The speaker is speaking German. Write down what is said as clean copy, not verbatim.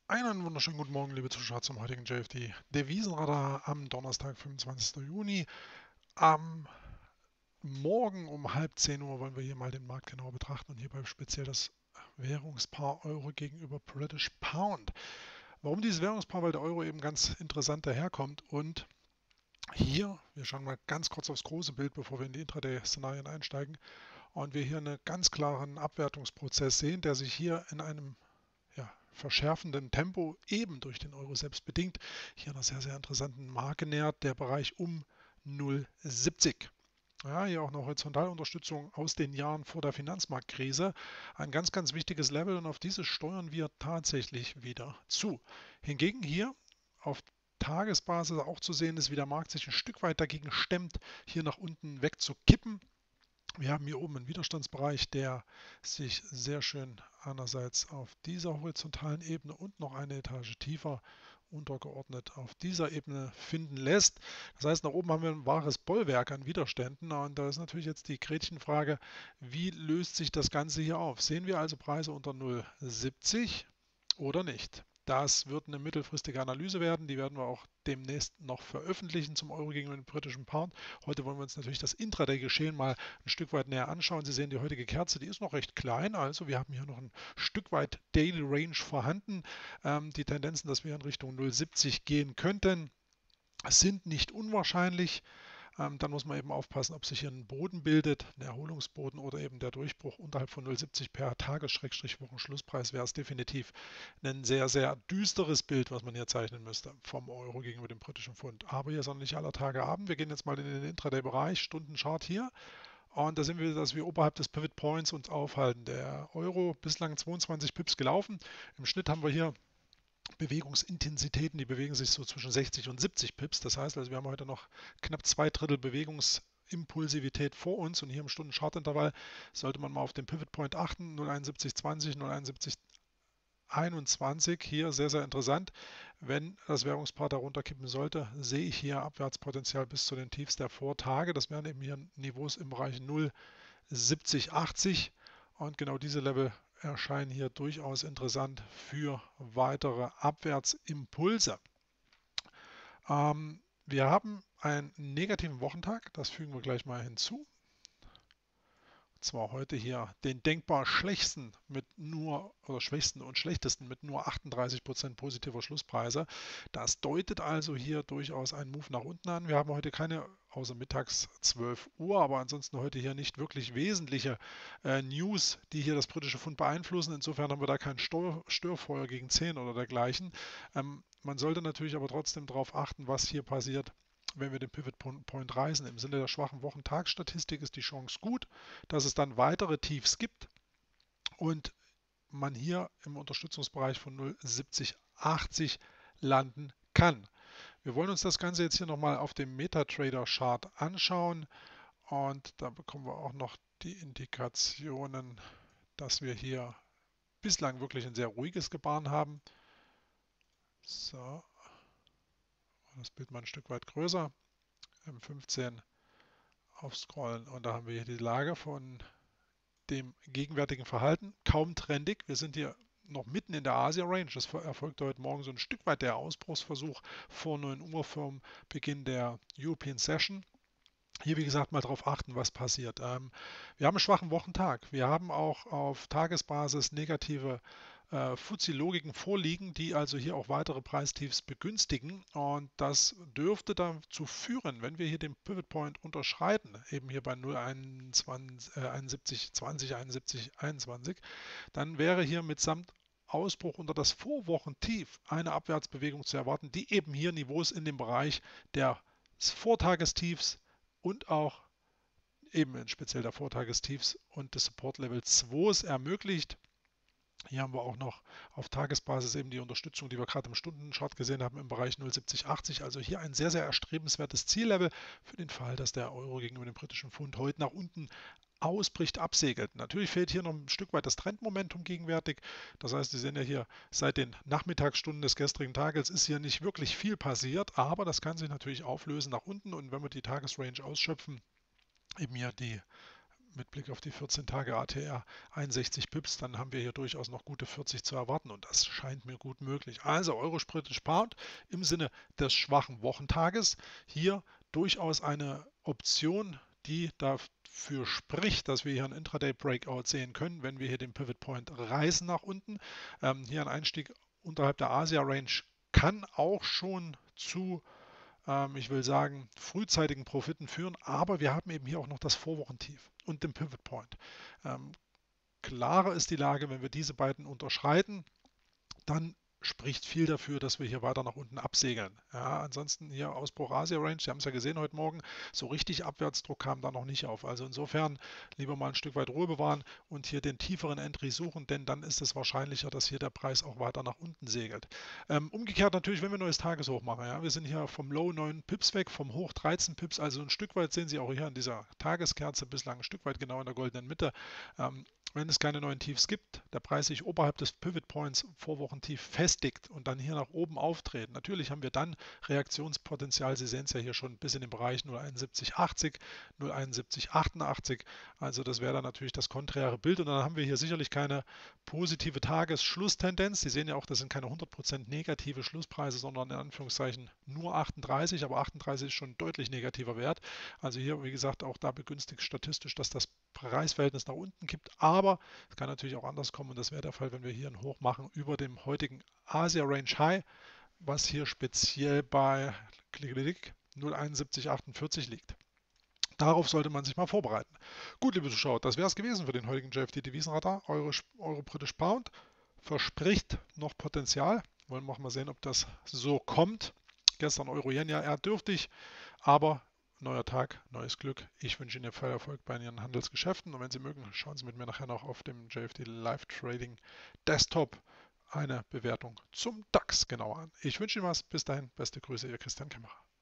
Einen wunderschönen guten Morgen, liebe Zuschauer, zum heutigen JFD Devisenradar am Donnerstag, 25. Juni. Am Morgen um halb 10 Uhr wollen wir hier mal den Markt genauer betrachten und hierbei speziell das Währungspaar Euro gegenüber British Pound. Warum dieses Währungspaar? Weil der Euro eben ganz interessant daherkommt und hier, wir schauen mal ganz kurz aufs große Bild, bevor wir in die Intraday-Szenarien einsteigen, und wir hier einen ganz klaren Abwertungsprozess sehen, der sich hier in einem verschärfenden Tempo eben durch den Euro selbst bedingt hier einer sehr, sehr interessanten Marke nähert, der Bereich um 0,70. Ja, hier auch eine Horizontalunterstützung aus den Jahren vor der Finanzmarktkrise. Ein ganz, ganz wichtiges Level und auf dieses steuern wir tatsächlich wieder zu. Hingegen hier auf Tagesbasis auch zu sehen ist, wie der Markt sich ein Stück weit dagegen stemmt, hier nach unten wegzukippen. Wir haben hier oben einen Widerstandsbereich, der sich sehr schön einerseits auf dieser horizontalen Ebene und noch eine Etage tiefer untergeordnet auf dieser Ebene finden lässt. Das heißt, nach oben haben wir ein wahres Bollwerk an Widerständen und da ist natürlich jetzt die Gretchenfrage, wie löst sich das Ganze hier auf? Sehen wir also Preise unter 0,70 oder nicht? Das wird eine mittelfristige Analyse werden, die werden wir auch demnächst noch veröffentlichen zum Euro gegenüber dem britischen Pound. Heute wollen wir uns natürlich das Intraday-Geschehen mal ein Stück weit näher anschauen. Sie sehen die heutige Kerze, die ist noch recht klein, also wir haben hier noch ein Stück weit Daily Range vorhanden. Die Tendenzen, dass wir in Richtung 0,70 gehen könnten, sind nicht unwahrscheinlich. Dann muss man eben aufpassen, ob sich hier ein Boden bildet, ein Erholungsboden oder eben der Durchbruch unterhalb von 0,70 per Tages-Wochenschlusspreis wäre es definitiv ein sehr, sehr düsteres Bild, was man hier zeichnen müsste vom Euro gegenüber dem britischen Pfund. Aber hier ist noch nicht aller Tage Abend. Wir gehen jetzt mal in den Intraday-Bereich, Stundenchart hier. Und da sehen wir, dass wir oberhalb des Pivot Points uns aufhalten. Der Euro bislang 22 Pips gelaufen. Im Schnitt haben wir hier Bewegungsintensitäten, die bewegen sich so zwischen 60 und 70 Pips. Das heißt also, wir haben heute noch knapp 2/3 Bewegungsimpulsivität vor uns und hier im Stunden-Chart-Intervall sollte man mal auf den Pivot Point achten. 0,7120, 0,7121. Hier sehr, sehr interessant. Wenn das Währungspaar darunter kippen sollte, sehe ich hier Abwärtspotenzial bis zu den Tiefs der Vortage. Das wären eben hier Niveaus im Bereich 0,7080 und genau diese Level erscheinen hier durchaus interessant für weitere Abwärtsimpulse. Wir haben einen negativen Wochentag, das fügen wir gleich mal hinzu. Zwar heute hier den denkbar schwächsten mit nur oder schwächsten und schlechtesten mit nur 38% positiver Schlusspreise. Das deutet also hier durchaus einen Move nach unten an. Wir haben heute keine, außer mittags 12 Uhr, aber ansonsten heute hier nicht wirklich wesentliche News, die hier das britische Pfund beeinflussen. Insofern haben wir da kein Störfeuer gegen 10 oder dergleichen. Man sollte natürlich aber trotzdem darauf achten, was hier passiert, wenn wir den Pivot Point reißen. Im Sinne der schwachen Wochentagsstatistik ist die Chance gut, dass es dann weitere Tiefs gibt und man hier im Unterstützungsbereich von 0,7080 landen kann. Wir wollen uns das Ganze jetzt hier nochmal auf dem MetaTrader-Chart anschauen und da bekommen wir auch noch die Indikationen, dass wir hier bislang wirklich ein sehr ruhiges Gebaren haben. So, das Bild mal ein Stück weit größer. M15 aufscrollen und da haben wir hier die Lage von dem gegenwärtigen Verhalten. Kaum trendig. Wir sind hier noch mitten in der Asia-Range. Das erfolgte heute Morgen so ein Stück weit der Ausbruchsversuch vor 9 Uhr vom Beginn der European Session. Hier, wie gesagt, mal darauf achten, was passiert. Wir haben einen schwachen Wochentag. Wir haben auch auf Tagesbasis negative FTSE-Logiken vorliegen, die also hier auch weitere Preistiefs begünstigen. Und das dürfte dazu führen, wenn wir hier den Pivot Point unterschreiten, eben hier bei 0,71, 20, 71, 21, dann wäre hier mitsamt Ausbruch unter das Vorwochentief eine Abwärtsbewegung zu erwarten, die eben hier Niveaus in dem Bereich des Vortagestiefs und auch eben speziell der Vortagestiefs und des Support Level 2 ermöglicht. Hier haben wir auch noch auf Tagesbasis eben die Unterstützung, die wir gerade im Stundenchart gesehen haben, im Bereich 0,7080. Also hier ein sehr, sehr erstrebenswertes Ziellevel für den Fall, dass der Euro gegenüber dem britischen Pfund heute nach unten ausbricht, absegelt. Natürlich fehlt hier noch ein Stück weit das Trendmomentum gegenwärtig. Das heißt, Sie sehen ja hier, seit den Nachmittagsstunden des gestrigen Tages ist hier nicht wirklich viel passiert, aber das kann sich natürlich auflösen nach unten und wenn wir die Tagesrange ausschöpfen, eben hier die mit Blick auf die 14 Tage ATR 61 Pips, dann haben wir hier durchaus noch gute 40 zu erwarten und das scheint mir gut möglich. Also Euro-British Pound im Sinne des schwachen Wochentages. Hier durchaus eine Option, die dafür spricht, dass wir hier einen Intraday-Breakout sehen können, wenn wir hier den Pivot Point reißen nach unten. Hier ein Einstieg unterhalb der Asia-Range kann auch schon zu, ich will sagen, frühzeitigen Profiten führen, aber wir haben eben hier auch noch das Vorwochentief und den Pivot Point. Ähm, Klarer ist die Lage, wenn wir diese beiden unterschreiten, dann spricht viel dafür, dass wir hier weiter nach unten absegeln. Ja, ansonsten hier Ausbruch Asia Range, Sie haben es ja gesehen heute Morgen, so richtig Abwärtsdruck kam da noch nicht auf. Also insofern lieber mal ein Stück weit Ruhe bewahren und hier den tieferen Entry suchen, denn dann ist es wahrscheinlicher, dass hier der Preis auch weiter nach unten segelt. Umgekehrt natürlich, wenn wir ein neues Tageshoch machen, ja, wir sind hier vom Low 9 Pips weg, vom Hoch 13 Pips, also ein Stück weit sehen Sie auch hier an dieser Tageskerze bislang ein Stück weit genau in der goldenen Mitte. Wenn es keine neuen Tiefs gibt, der Preis sich oberhalb des Pivot Points Vorwochentief festigt und dann hier nach oben auftreten. Natürlich haben wir dann Reaktionspotenzial. Sie sehen es ja hier schon bis in den Bereich 0,7180, 0,7188. Also das wäre dann natürlich das konträre Bild und dann haben wir hier sicherlich keine positive Tagesschlusstendenz. Sie sehen ja auch, das sind keine 100% negative Schlusspreise, sondern in Anführungszeichen nur 38, aber 38 ist schon ein deutlich negativer Wert. Also hier, wie gesagt, auch da begünstigt statistisch, dass das Preisverhältnis nach unten kippt, aber es kann natürlich auch anders kommen und das wäre der Fall, wenn wir hier ein Hoch machen über dem heutigen Asia Range High, was hier speziell bei 0,7148 liegt. Darauf sollte man sich mal vorbereiten. Gut, liebe Zuschauer, das wäre es gewesen für den heutigen JFD Devisenradar. Euro British Pound verspricht noch Potenzial. Wollen wir mal sehen, ob das so kommt. Gestern Euro Yen ja eher dürftig, aber neuer Tag, neues Glück. Ich wünsche Ihnen viel Erfolg bei Ihren Handelsgeschäften und wenn Sie mögen, schauen Sie mit mir nachher noch auf dem JFD Live Trading Desktop eine Bewertung zum DAX genauer an. Ich wünsche Ihnen was. Bis dahin, beste Grüße, Ihr Christian Kämmerer.